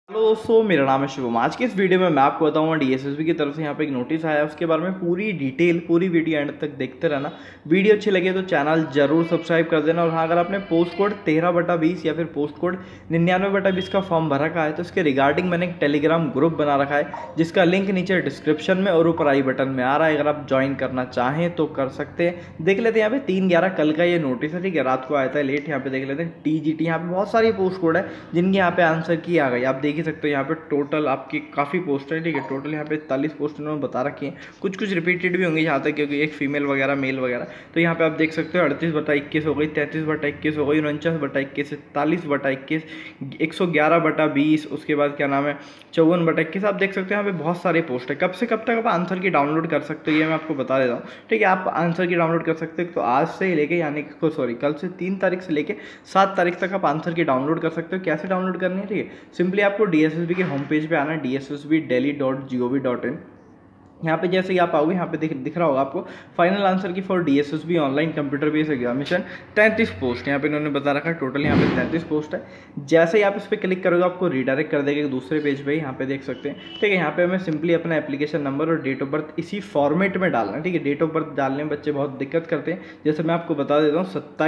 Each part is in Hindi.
हेलो दोस्तों, मेरा नाम है शुभम। आज के इस वीडियो में मैं आपको बताऊंगा डीएसएसबी की तरफ से यहाँ पे एक नोटिस आया है, उसके बारे में पूरी डिटेल, पूरी वीडियो एंड तक देखते रहना। वीडियो अच्छी लगे तो चैनल जरूर सब्सक्राइब कर देना। और हाँ, अगर आपने पोस्ट कोड 13/20 या फिर पोस्ट कोड 99/20 का फॉर्म भर रखा है तो इसके रिगार्डिंग मैंने एक टेलीग्राम ग्रुप बना रखा है, जिसका लिंक नीचे डिस्क्रिप्शन में और ऊपर आई बटन में आ रहा है। अगर आप ज्वाइन करना चाहें तो कर सकते हैं। देख लेते हैं यहाँ पे 3/11 कल का ये नोटिस है, ठीक है। रात को आया था लेट। यहाँ पे देख लेते हैं टीजीटी, यहाँ पे बहुत सारी पोस्ट कोड है जिनके यहाँ पे आंसर की आ गई। आप देख ही सकते हो यहाँ पे टोटल आपकी काफ़ी पोस्ट है, ठीक है। टोटल यहाँ पे 41 पोस्ट इन्होंने बता रखी है। कुछ कुछ रिपीटेड भी होंगी यहाँ तक, क्योंकि एक फीमेल वगैरह मेल वगैरह। तो यहाँ पे आप देख सकते हो 38/21 हो गई, 33/21 हो गई, 49/21, 41/21, 111/20, उसके बाद क्या नाम है 54/21। आप देख सकते हो यहाँ पे बहुत सारे पोस्ट है। कब से कब तक आप आंसर की डाउनलोड कर सकते हो ये मैं आपको बता देता हूँ, ठीक है। आप आंसर की डाउनलोड कर सकते हो तो आज से लेके यानी कि सॉरी कल से 3 तारीख से लेके 7 तारीख तक आप आंसर की डाउनलोड कर सकते हो। कैसे डाउनलोड करनी है, ठीक है। सिंपली आपको डीएसएसबी के होम पेज पे आना है, dssbdelhi.gov.in। यहाँ पे जैसे ही आप आओगे, यहाँ पे दिख रहा होगा आपको final answer key for DSSB online computer based examination 33 post यहाँ पे इन्होंने बता रखा है। टोटल यहाँ पे 33 पोस्ट है। जैसे ही आप इस पर क्लिक करोगे आपको रिडायरेक्ट कर देगा दूसरे पेज पे। यहाँ पे देख सकते हैं, ठीक है। यहाँ पे हमें सिंपली अपना एप्लीकेशन नंबर और डेट ऑफ बर्थ इसी फॉर्मेट में डालना है, ठीक है। डेट ऑफ बर्थ डालने में बच्चे बहुत दिक्कत करते हैं। जैसे मैं आपको बता देता हूँ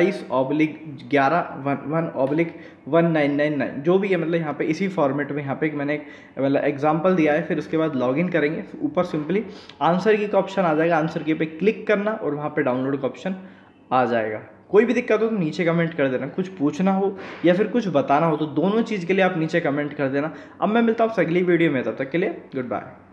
27/11/11999 जो भी है, मतलब यहाँ पे इसी फॉर्मेट में यहाँ पे मैंने मतलब एग्जाम्पल दिया है। फिर उसके बाद लॉगिन करेंगे, ऊपर सिंपली आंसर की का ऑप्शन आ जाएगा। आंसर की पे क्लिक करना और वहां पे डाउनलोड का ऑप्शन आ जाएगा। कोई भी दिक्कत हो तो नीचे कमेंट कर देना। कुछ पूछना हो या फिर कुछ बताना हो तो दोनों चीज़ के लिए आप नीचे कमेंट कर देना। अब मैं मिलता हूँ अगली वीडियो में, तब तक के लिए गुड बाय।